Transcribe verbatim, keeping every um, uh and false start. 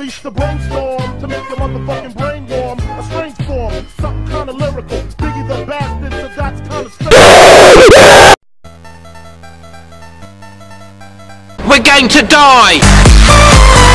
Unleash the brainstorm to make your motherfucking brain warm. A strange form, something kinda lyrical. Biggie the bastard, so that's kinda strange. We're going to die!